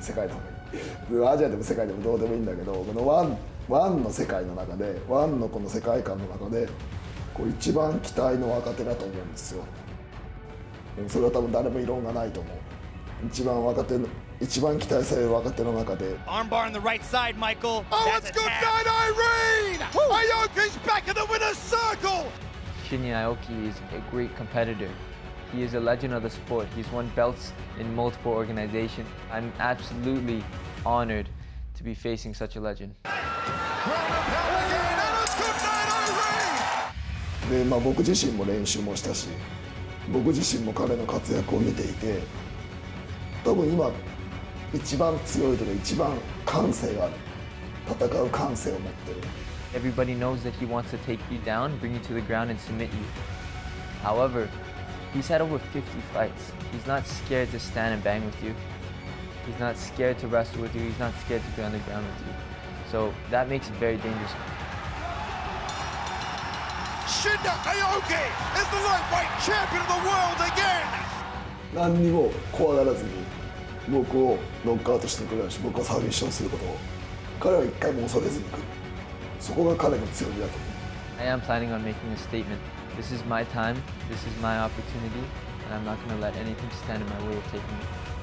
世界でもアジアでも世界でもどうでもいいんだけど、このワンの世界の中で、ワンのこの世界観の中でこう一番期待の若手だと思うんですよ。それは多分誰も異論がないと思う。一番期待される若手の中で。 Armbar on the right side, Michael. Oh, it's good night, Irene! Aoki's back in the winner's circle! Shinya Aoki is a great competitor. He is a legend of the sport. He's won belts in multiple organizations. I'm absolutely honored to be facing such a legend. で、僕自身も練習もしたし、僕自身も彼の活躍を見ていて、多分今一番強いというか一番感性がある、戦う感性を持ってる。 Everybody knows that he wants to take you down, bring you to the ground, and submit you. However, he's had over 50 fights. He's not scared to stand and bang with you. He's not scared to wrestle with you. He's not scared to be on the ground with you. So that makes it very dangerous. Shinya Aoki is the lightweight champion of the world again! 何にも怖がらずに僕をノックアウトしてくれるし、僕をサブミッションすることを彼は一回も恐れずに来る。そこが彼の強みだと思う。 I am planning on making a statement. This is my time, this is my opportunity, and I'm not going to let anything stand in my way of taking it.